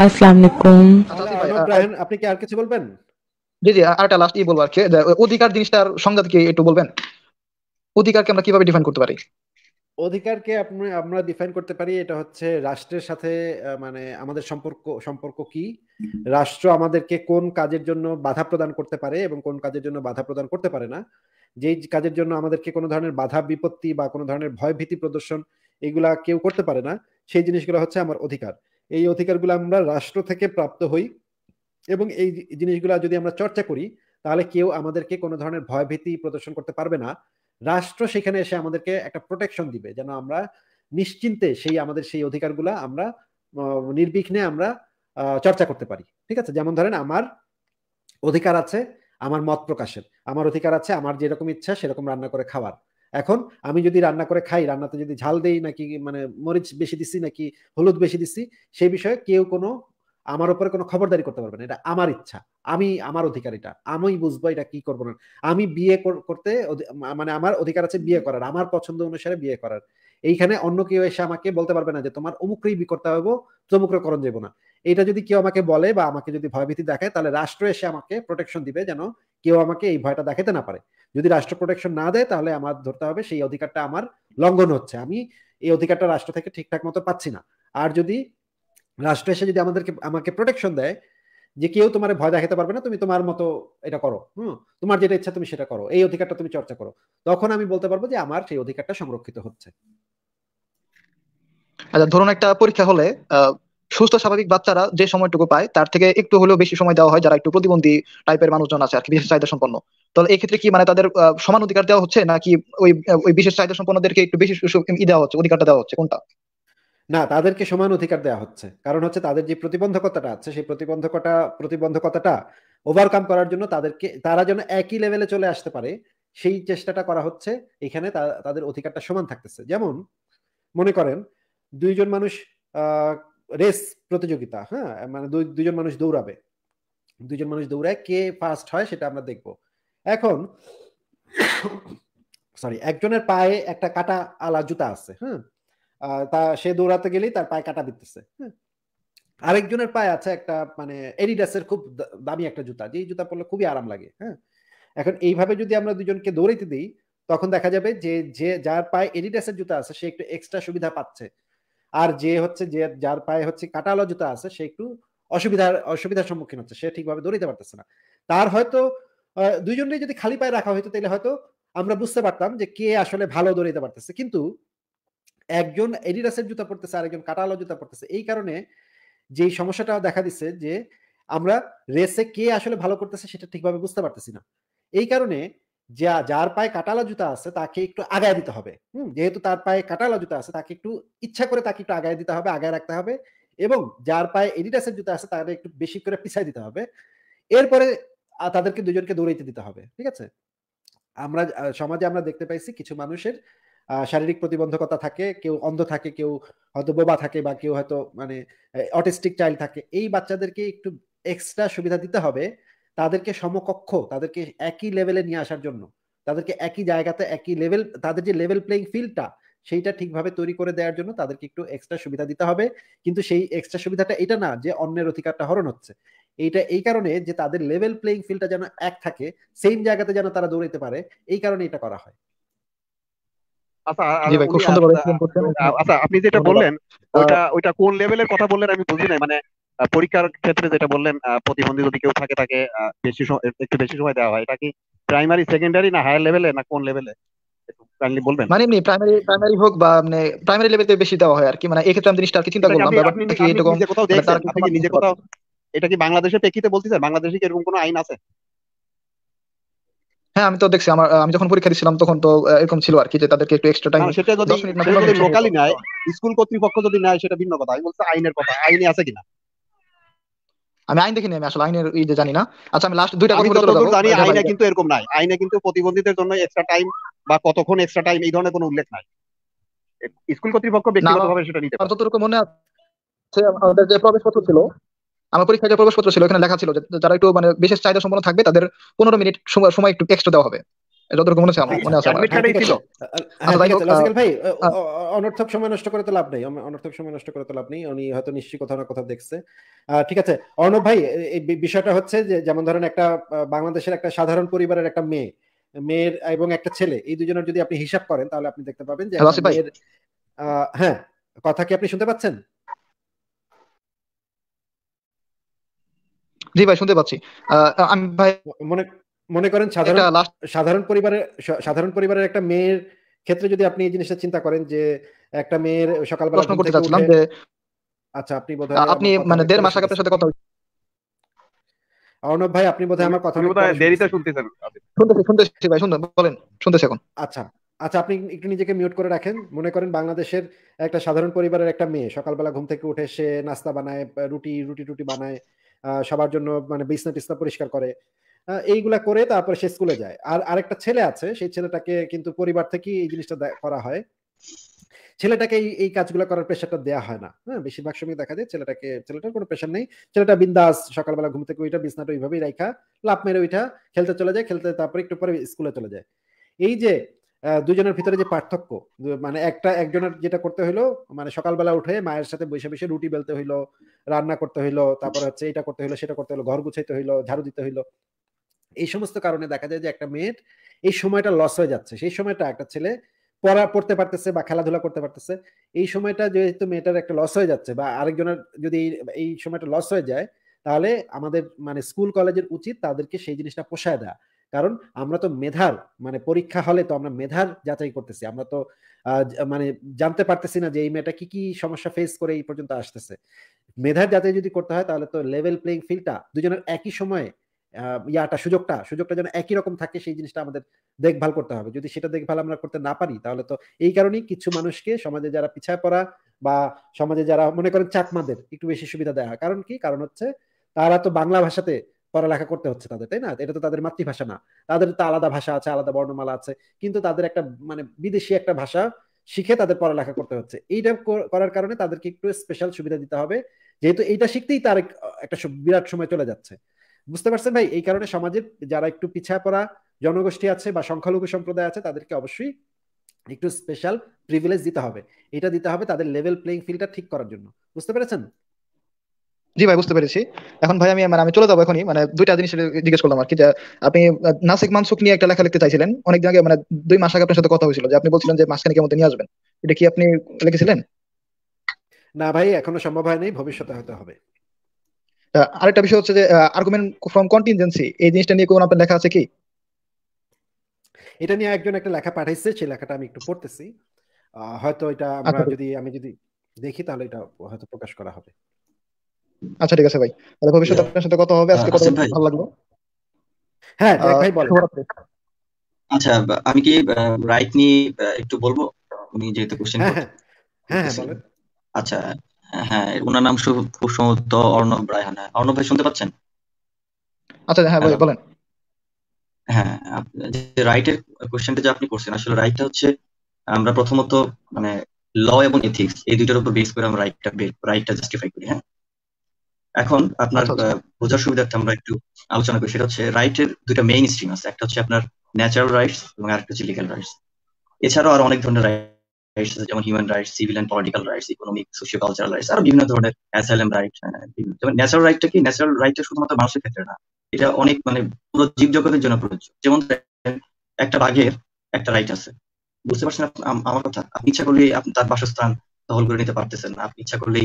আসসালামু আলাইকুম। আচ্ছা তাহলে আসিফ ভাই, অর্ণব রায়হান, আপনি কি আর কিছু বলবেন? জি জি, আরেকটা লাস্ট বলবো আর কি, যে অধিকার জিনিসটার সংজ্ঞা কি একটু বলবেন? অধিকারকে আমরা কিভাবে ডিফাইন করতে পারি? অধিকারকে আমরা ডিফাইন করতে পারি, এটা হচ্ছে রাষ্ট্রের সাথে মানে আমাদের সম্পর্ক কি, রাষ্ট্র আমাদেরকে কোন কাজের জন্য বাধা প্রদান করতে পারে এবং কোন কাজের জন্য বাধা প্রদান করতে পারে না, যেই কাজের জন্য আমাদেরকে কোনো ধরনের বাধা বিপত্তি বা কোনো ধরনের ভয় ভীতি প্রদর্শন এগুলা কেউ করতে পারে না, সেই জিনিসগুলো হচ্ছে আমার অধিকার। এই অধিকারগুলো আমরা রাষ্ট্র থেকে প্রাপ্ত হই এবং এই জিনিসগুলো যদি আমরা চর্চা করি তাহলে কেউ আমাদেরকে কোনো ধরনের ভয় ভীতি প্রদর্শন করতে পারবে না। রাষ্ট্র সেখানে এসে আমাদেরকে একটা প্রোটেকশন দিবে যেন আমরা নিশ্চিন্তে আমাদের সেই অধিকারগুলা আমরা নির্বিঘ্নে আমরা চর্চা করতে পারি। ঠিক আছে, যেমন ধরেন আমার অধিকার আছে আমার মত প্রকাশের, আমার অধিকার আছে আমার যেরকম ইচ্ছা সেরকম রান্না করে খাওয়ার। এখন আমি যদি রান্না করে খাই, রান্নাতে যদি ঝাল দেই নাকি মানে মরিচ বেশি দিচ্ছি নাকি হলুদ বেশি দিচ্ছি, সেই বিষয়ে কেউ কোনো আমার উপরে কোনো খবরদারি করতে পারবে না। এটা আমার ইচ্ছা, আমি আমার অধিকার, এটা আমি বুঝবো এটা কি করবো না। আমি বিয়ে করতে মানে আমার অধিকার আছে বিয়ে করার, আমার পছন্দ অনুসারে বিয়ে করার। এইখানে অন্য কেউ এসে আমাকে বলতে পারবে না যে তোমার অমুকরেই বিয়ে করতে হবে, তমুকরে করণ যাবো না। এটা যদি কেউ আমাকে বলে বা আমাকে যদি ভয়ভীতি দেখায় তাহলে রাষ্ট্র এসে আমাকে প্রোটেকশন দিবে যেন কেউ আমাকে এই ভয়টা দেখাতে না পারে। যদি রাষ্ট্র প্রোটেকশন না দেয় তাহলে আমার ধরতে হবে সেই অধিকারটা আমার লঙ্ঘন হচ্ছে, আমি এই অধিকারটা রাষ্ট্র থেকে ঠিকঠাক মতো পাচ্ছি না। আর যদি রাষ্ট্র এসে যদি আমাকে প্রোটেকশন দেয় যে কেউ তোমার ভয় দেখাতে পারবে না, তুমি তোমার মতো এটা করো, তোমার যেটা ইচ্ছা তুমি সেটা করো, এই অধিকারটা তুমি চর্চা করো, তখন আমি বলতে পারবো যে আমার সেই অধিকারটা সংরক্ষিত হচ্ছে। আচ্ছা, ধরুন একটা পরীক্ষা হলে আহ, সুস্থ স্বাভাবিক বাচ্চারা যে সময়টুকু পায় তার থেকে একটু হলেও বেশি সময় দেওয়া হয় যারা একটু প্রতিবন্ধী টাইপের মানুষজন আছে আর কি, বিশেষ চাহিদা সম্পন্ন। তো এই ক্ষেত্রে কি মানে তাদের সমান অধিকার দেওয়া হচ্ছে, নাকি ওই বিশেষ চাহিদা সম্পন্নদেরকে একটু বেশি দেওয়া হচ্ছে, অধিকারটা দেওয়া হচ্ছে, কোনটা? না, তাদেরকে সমান অধিকার দেওয়া হচ্ছে, কারণ হচ্ছে তাদের যে প্রতিবন্ধকতাটা আছে সেই প্রতিবন্ধকতাটা ওভারকাম করার জন্য তারা যেন একই লেভেলে চলে আসতে পারে, সেই চেষ্টাটা করা হচ্ছে। এখানে তাদের অধিকারটা সমান থাকতেছে। যেমন মনে করেন দুইজন মানুষ রেস প্রতিযোগিতা, হ্যাঁ মানে দুইজন মানুষ দৌড়াবে, দুইজন মানুষ দৌড়ায়, কে ফার্স্ট হয় সেটা আমরা দেখব। এখন সরি, একজনের পায়ে একটা কাটা আলা জুতা আছে, হ্যাঁ, সে দৌড়াতে গেলেই তার পায়ে কাটা বিধতেছে, হ্যাঁ। আরেকজনের পায়ে আছে একটা মানে এডিডাসের খুব দামি একটা জুতা, যে জুতা পরলে খুবই আরাম লাগে, হ্যাঁ। এখন এইভাবে যদি আমরা দুজনকে দৌড়াইতে দিই তখন দেখা যাবে যে যে যার পায়ে এডিডাসের জুতা আছে সে একটু এক্সট্রা সুবিধা পাচ্ছে, আর যার পায়ে হচ্ছে কাটালো জুতা আছে সে একটু অসুবিধার সম্মুখীন হচ্ছে, সে ঠিকভাবে দৌড়াইতে পারতেছে না। তার হয়তো দুইজনেই যদি খালি পায়ে রাখা হয়তো তাহলে হয়তো আমরা বুঝতে পারতাম যে কে আসলে ভালো দৌড়াইতে পারতেছে, কিন্তু একজন এডিডাসের জুতা পড়তেছে আর একজন কাটালো জুতা পড়তেছে, এই কারণে যেই সমস্যাটা দেখা দিচ্ছে যে আমরা রেসে কে আসলে ভালো করতেছে সেটা ঠিকভাবে বুঝতে পারতেছি না। এই কারণে যার পায়ে কাটালা জুতা আছে তাকে একটু আগায় দিতে হবে, যেহেতু তার পায়ে কাটালা জুতা আছে তাকে একটু ইচ্ছা করে তাকে একটু আগায় দিতে হবে, আগায় রাখতে হবে, এবং যার পায়ে এডিডাসের জুতা আছে তাকে একটু বেশি করে পিছাই দিতে হবে। এরপরে তাদেরকে দুজনকে দৌড়াইতে দিতে হবে। ঠিক আছে, আমরা সমাজে আমরা দেখতে পাইছি কিছু মানুষের শারীরিক প্রতিবন্ধকতা থাকে, কেউ অন্ধ থাকে, কেউ হয়তো বোবা থাকে, বা কেউ হয়তো মানে অটিস্টিক চাইল্ড থাকে। এই বাচ্চাদেরকে একটু এক্সট্রা সুবিধা দিতে হবে, তাদেরকে সমকক্ষ, তাদেরকে একই লেভেলে নিয়ে আসার জন্য, তাদেরকে একই জায়গাতে একই লেভেল, তাদের যে লেভেল প্লেইং ফিল্ডটা সেইটা ঠিকভাবে তৈরি করে দেওয়ার জন্য তাদেরকে একটু এক্সট্রা সুবিধা দিতে হবে। কিন্তু সেই এক্সট্রা সুবিধাটা এটা না যে অন্যের অধিকারটা হরণ হচ্ছে, এইটা এই কারণে যে তাদের লেভেল প্লেইং ফিল্ডটা যেন এক থাকে, সেম জায়গাতে যেন তারা দৌড়াইতে পারে, এই কারণে এটা করা হয়। আচ্ছা জি ভাই, খুব সুন্দর করে explain করছেন। আচ্ছা, আপনি যেটা ধন্যবাদ। বললেন ওইটা ওইটা কোন লেভেলের কথা বললেন আমি বুঝি নাই, মানে পরীক্ষার ক্ষেত্রে যেটা বললেন, প্রতিবন্ধী যদি কেউ থাকে তাকে একটু বেশি সময় দেওয়া হয়, এটা কি প্রাইমারি সেকেন্ডারি না হায়ার লেভেলে না কোন লেভেলে, একটু কাইন্ডলি বলবেন? মানে এমনি প্রাইমারি প্রাইমারি হোক বা মানে প্রাইমারি লেভেলতে বেশি দেওয়া হয় আর কি, মানে এই ক্ষেত্রে আমি জিনিসটা আর কি চিন্তা এটা কি করলাম, আপনি আপনি ব্যাপারটা কি আপনি কি এরকম, নিজে কোথাও মানে দেখছেন, তারা কি আপনি কি সমান নিজে বুঝতে কোথাও, পারবে? এটা কি বাংলাদেশের প্রেক্ষিতে বলতেছেন, বাংলাদেশে কি এরকম কোনো আইন আছে? হ্যাঁ, আমি তো দেখছি, আমি যখন পরীক্ষা দিচ্ছিলাম তখন তো এরকম ছিল আর কি, যে তাদেরকে একটু এক্সট্রা টাইম না, সেটা যদি 10 মিনিট না সে 15 যদি মিনিট সময় লোকালি নেয়, দেওয়া হয়। স্কুল কর্তৃপক্ষ যদি নেয় সেটা ভিন্ন কথা, আমি বলছি আইনের কথা, আইনে আছে কিনা। আমি আইন দেখিনি, আমি আসলে আইনের এই যে জানি না। আচ্ছা, আমি লাস্ট দুইটা আমি কথা বলে চলে যতদূর যাবো জানি যে ভাই আইনে কিন্তু এরকম নাই, আইনে কিন্তু প্রতিবন্ধীদের জন্য এক্সট্রা টাইম বা কতক্ষণ এক্সট্রা টাইম এই ধরনের কোনো উল্লেখ নাই। স্কুল কর্তৃপক্ষ না, আমার ব্যক্তিগতভাবে সেটা নিতে আমার পারে। যতটুকু মনে আছে, আমাদের যে প্রবেশপত্র ছিল, আমার পরীক্ষায় যে প্রবেশপত্র ছিল এখানে লেখা ছিল যে যারা একটু মানে বিশেষ চাহিদা সম্পন্ন থাকবে তাদের 15 মিনিট সময় সময় একটু এক্সট্রা দেওয়া হবে। যতটুকু মনে আছে আচ্ছা মনে আছে আমার। অ্যাডমিট হ্যাঁ কার্ডেই ঠিক ছিল। আছে। আচ্ছা হ্যাঁ যাই ঠিক হোক, আছে লজিক্যাল ভাই, আহ, অনর্থক সময় নষ্ট করে তো লাভ নেই, অনর্থক সময় নষ্ট করে তো লাভ নেই, উনি হয়তো নিশ্চয়ই কোথাও না কোথাও দেখছে। ঠিক আছে অর্ণব ভাই, এই বিষয়টা হচ্ছে যে যেমন ধরেন একটা বাংলাদেশের একটা সাধারণ পরিবারের একটা মেয়ের এবং একটা ছেলে, এই দুজনের যদি আপনি হিসাব করেন তাহলে আপনি দেখতে পাবেন যে হ্যালো একটা আসিফ ভাই। মেয়ের হ্যাঁ, কথা কি আপনি শুনতে পাচ্ছেন? জি ভাই শুনতে পাচ্ছি। আমি ভাই মনে মনে করেন একটা লাস্ট সাধারণ পরিবারের একটা মেয়ের ক্ষেত্রে যদি আপনি এই জিনিসটা চিন্তা করেন যে একটা মেয়ের সকালবেলা প্রশ্ন ঘুম করতে থেকে চাচ্ছিলাম উঠে, যে আচ্ছা আপনি বোধহয় আপনি আমার কথা মানে অনেক 1.5 পরে মাস আগে আপনার শুনতেছেন। সাথে কথা অর্ণব ভাই আপনি বোধহয় উনি আমার কথা উনি অনেক বোধহয় পরে দেরিতে শুনতেছেন। শুনতেছেন। শুনতেছি শুনতেছি ভাই, শুনুন বলেন, শুনতেছি এখন। আচ্ছা আচ্ছা, আপনি একটু নিজেকে মিউট করে রাখেন। মনে করেন বাংলাদেশের একটা সাধারণ পরিবারের একটা মেয়ে সকালবেলা ঘুম থেকে উঠে সে নাস্তা বানায়, রুটি টুটি বানায়, সবার জন্য মানে বিছনা টিছনা পরিষ্কার করে, এইগুলা করে তারপরে সে স্কুলে যায়। আর আরেকটা ছেলে আছে, সেই ছেলেটাকে কিন্তু পরিবার থেকেই এই জিনিসটা করা হয়। ছেলেটাকে এই কাজগুলো করার প্রেশারটা দেয়া হয় না। হ্যাঁ? বেশিরভাগ সময় দেখা যায় ছেলেটার কোনো প্রেশার নেই। ছেলেটা বিন্দাস সকালবেলা ঘুম থেকে উইঠা বিছানাটা ওইভাবেই রাইখা, লাফ মেরে উইঠা খেলতে চলে যায়। তারপরে একটু পরে স্কুলে চলে যায়। এই যে ২ জনের ভিতরে যে পার্থক্য, মানে একজনের যেটা করতে হইলো, মানে সকালবেলা উঠে মায়ের সাথে বইসা রুটি বেলতে হইলো, রান্না করতে হইলো, তারপরে হচ্ছে এটা করতে হইলো, সেটা করতে হইলো, ঘর গুছাইতে হইলো, ঝাড়ু দিতে হইলো। এই সমস্ত কারণে দেখা যায় যে একটা মেয়ের এই সময়টা লস হয়ে যাচ্ছে। সেই সময়টা একটা ছেলে পড়তে পারতেছে বা খেলাধুলা করতে পারতেছে। এই সময়টা যেহেতু মেয়েটার একটা লস হয়ে যাচ্ছে বা আরেকজনের যদি এই সময়টা লস হয়ে যায়, তাহলে আমাদের মানে স্কুল কলেজের উচিত তাদেরকে সেই জিনিসটা পোষায় দেয়া। কারণ আমরা তো মেধার মানে পরীক্ষা হলে তো আমরা মেধার যাচাই করতেছি। আমরা তো মানে জানতে পারতেছি না যে এই মেয়েটা কি সমস্যা ফেস করে এই পর্যন্ত আসতেছে। মেধার যাচাই যদি করতে হয় তাহলে তো লেভেল প্লেইং ফিল্ডটা দুজনের একই সময়ে সুযোগটা যেন একই রকম থাকে, সেই জিনিসটা আমাদের দেখভাল করতে হবে। যদি সেটা দেখভাল আমরা করতে না পারি তাহলে তো এই কারণেই কিছু মানুষকে সমাজে যারা পিছায় পড়া বা সমাজে যারা মনে করেন চাকমাদের একটু বেশি সুবিধা দেওয়া হয়। কারণ কি? কারণ হচ্ছে তারা তো বাংলা ভাষাতে পড়ালেখা করতে হচ্ছে তাদের, তাই না? এটা তো তাদের মাতৃভাষা না। তাদের তো আলাদা ভাষা আছে, আলাদা বর্ণমালা আছে। কিন্তু তাদের একটা মানে বিদেশি একটা ভাষা শিখে তাদের পড়ালেখা করতে হচ্ছে। এইটা করার কারণে তাদেরকে একটু স্পেশাল সুবিধা দিতে হবে। যেহেতু এইটা শিখতেই তার একটা বিরাট সময় চলে যাচ্ছে। বুঝতে পারছেন ভাই? এই কারণে সমাজের যারা একটু পিছায় পড়া জনগোষ্ঠী আছে বা সংখ্যালঘু সম্প্রদায় আছে তাদেরকে অবশ্যই একটু স্পেশাল প্রিভিলেজ দিতে হবে। এটা দিতে হবে তাদের লেভেল প্লেইং ফিল্ডটা ঠিক করার জন্য। বুঝতে পেরেছেন? জি ভাই বুঝতে পেরেছি। এখন ভাই আমি চলে যাবো এখনই, মানে দুইটা জিনিস জিজ্ঞেস করলাম আর কি, যে আপনি নাসিক মানসুক নিয়ে একটা লেখা লিখতে চাইছিলেন অনেকদিন আগে, মানে 2 মাস আগে আপনার সাথে কথা হয়েছিল, যে আপনি বলছিলেন যে মাসখানেকের মধ্যে নিয়ে আসবেন। এটা কি আপনি লিখেছিলেন? না ভাই, এখনো সম্ভব হয় নাই, ভবিষ্যতে হয়তো হবে। আরেকটা বিষয় হচ্ছে যে আর্গুমেন্ট ফ্রম কন্টিনজেন্সি, এই জিনিসটা নিয়ে কোনো আপনার লেখা আছে কি? এটা নিয়ে একজন একটা লেখা পাঠাইছে, সেই লেখাটা আমি একটু পড়তেছি। হয়তো এটা আচ্ছা ঠিক আমি যদি দেখি তাহলে এটা হয়তো প্রকাশ করা হবে। আচ্ছা ঠিক আছে ভাই, তাহলে ভবিষ্যতে আপনার সাথে কথা হবে। আজকে কথা আসিফ বলে ভাই, ভালো লাগলো। হ্যাঁ দেখ ভাই বলেন। শুভরাত্রি। আচ্ছা আমি কি রাইট নিয়ে একটু বলবো? উনি যেহেতু কোশ্চেন হ্যাঁ হ্যাঁ হ্যাঁ হ্যাঁ করতেছিলেন। বলেন। আচ্ছা, হ্যাঁ ওনার নাম খুব সম্ভবত অর্ণব রায়হান। হ্যাঁ, অর্ণব ভাই শুনতে পাচ্ছেন? আচ্ছা হ্যাঁ ভাই হ্যালো। বলেন। হ্যাঁ, যে রাইটের কোশ্চেনটা যে আপনি করছেন, আসলে রাইটটা হচ্ছে আমরা প্রথমত মানে ল এবং এথিক্স এই দুইটার উপর বেস করে আমরা রাইটটা জাস্টিফাই করি। হ্যাঁ, এখন আপনার আচ্ছা আচ্ছা। বোঝার সুবিধার্থে আমরা একটু আলোচনা করি। সেটা হচ্ছে রাইটের দুইটা মেইন স্ট্রিম আছে, একটা হচ্ছে আপনার ন্যাচারাল রাইটস এবং আরেকটা হচ্ছে লিগ্যাল রাইটস। এছাড়াও আরো অনেক ধরনের রাইটস আছে, যেমন human rights, civil and political rights, economic, socio cultural rights, আরো বিভিন্ন ধরনের অ্যাসাইলাম রাইট। যেমন ন্যাচারাল রাইটটা কি? ন্যাচারাল রাইটটা শুধুমাত্র মানুষের ক্ষেত্রে না, এটা অনেক মানে পুরো জীব জগতের জন্য প্রযোজ্য। যেমন ধরেন, একটা বাঘের একটা রাইট আছে। বুঝতে পারছেন আমার কথা? আপনি ইচ্ছা করলেই আপনি তার বাসস্থান দখল করে নিতে পারতেছেন না। আপনি ইচ্ছা করলেই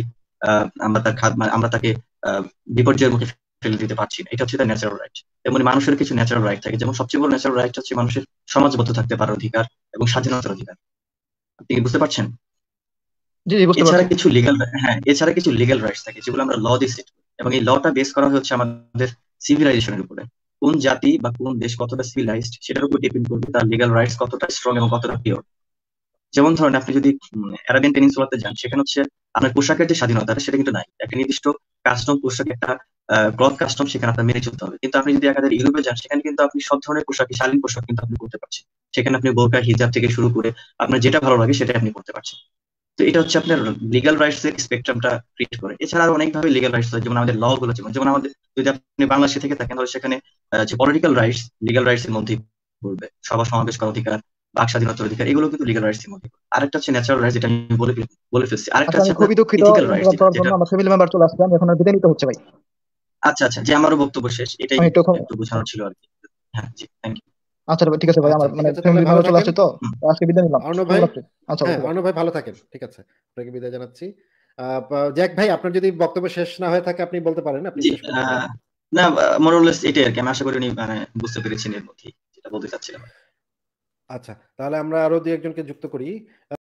আমরা তাকে আহ, বিপর্যয়ের মুখে ফেলে দিতে পারছি না। এটা হচ্ছে তার ন্যাচারাল রাইট। তেমনি মানুষের কিছু ন্যাচারাল রাইট থাকে, যেমন সবচেয়ে বড় ন্যাচারাল রাইট হচ্ছে মানুষের সমাজবদ্ধ থাকতে পারার অধিকার এবং স্বাধীনতার অধিকার। আপনি কি বুঝতে পারছেন? জি জি বুঝতে এছাড়া পারছি। কিছু লিগ্যাল হ্যাঁ এছাড়া কিছু লিগ্যাল রাইটস থাকে, যেগুলো আমরা ল দিয়ে সেট করি, এবং এই লটা বেস করা হচ্ছে আমাদের সিভিলাইজেশনের উপরে। কোন জাতি বা কোন দেশ কতটা সিভিলাইজড সেটার উপর ডিপেন্ড করবে তার লিগ্যাল রাইটস কতটা স্ট্রং এবং কতটা পিওর। যেমন ধরেন, আপনি যদি অ্যারাবিয়ান পেনিনসুলাতে যান, সেখানে হচ্ছে আপনার পোশাকের যে স্বাধীনতা সেটা কিন্তু নাই। একটা নির্দিষ্ট কাস্টম, পোশাক, একটা ক্লথ কাস্টম সেখানে আপনার মেনে চলতে হবে। কিন্তু আপনি যদি একাধারে ইউরোপে যান, সেখানে কিন্তু আপনি সব ধরনের পোশাক, শালীন পোশাক কিন্তু আপনি করতে পারছেন। সেখানে আপনি বোরকা, হিজাব থেকে শুরু করে আপনার যেটা ভালো লাগে সেটা আপনি করতে পারছেন। তো এটা হচ্ছে আপনার লিগ্যাল রাইটস এর স্পেকট্রামটা ক্রিয়েট করে। এছাড়া আরো অনেকভাবে লিগ্যাল রাইটস হয়, যেমন আমাদের ল গুলো, যেমন যেমন আমাদের, যদি আপনি বাংলাদেশে থেকে থাকেন তাহলে সেখানে যে পলিটিক্যাল রাইটস লিগ্যাল রাইটস এর মধ্যে করবে, সভা সমাবেশ করার অধিকার, বাক স্বাধীনতার অধিকার, এগুলো কিন্তু লিগ্যাল রাইটস এর মধ্যে। আরেকটা হচ্ছে ন্যাচারাল রাইটস, যেটা আমি বলে ফেলছি। আরেকটা আচ্ছা, আছে আমি আপনার খুবই দুঃখিত ইথিক্যাল রাইটস, ইন্টারাপ্ট করার জন্য, আমার ফ্যামিলি মেম্বার চলে আসছে, আমি এখন আর বিদায় নিতে হচ্ছে ভাই। আচ্ছা আচ্ছা, যে আমারও বক্তব্য শেষ, এটাই আমি একটু একটু বোঝানোর ছিল আর কি। হ্যাঁ জি, থ্যাংক ইউ। আচ্ছা ভাই, ঠিক আছে ভাই, আমার আচ্ছা, ঠিক মানে আছে, তাহলে ফ্যামিলি ভালো মেম্বার চলে থাকেন আসছে তো, আজকে বিদায় নিলাম। অর্ণব ভাই। শুভরাত্রি। আচ্ছা ভাই, হ্যাঁ, ঠিক আছে। অর্ণব ভাই ভালো থাকেন, ঠিক আছে, আপনাকে বিদায় জানাচ্ছি। জ্যাক ভাই, আপনার যদি বক্তব্য শেষ না হয়ে থাকে আপনি বলতে পারেন, আপনি জি, শেষ করতে পারেন। না, মোরলেস এটাই আর কি। আমি আশা করি উনি মানে বুঝতে পেরেছেন এর মধ্যে যেটা বলতে চাচ্ছিলাম। আচ্ছা, তাহলে আমরা আরো দুই একজনকে যুক্ত করি।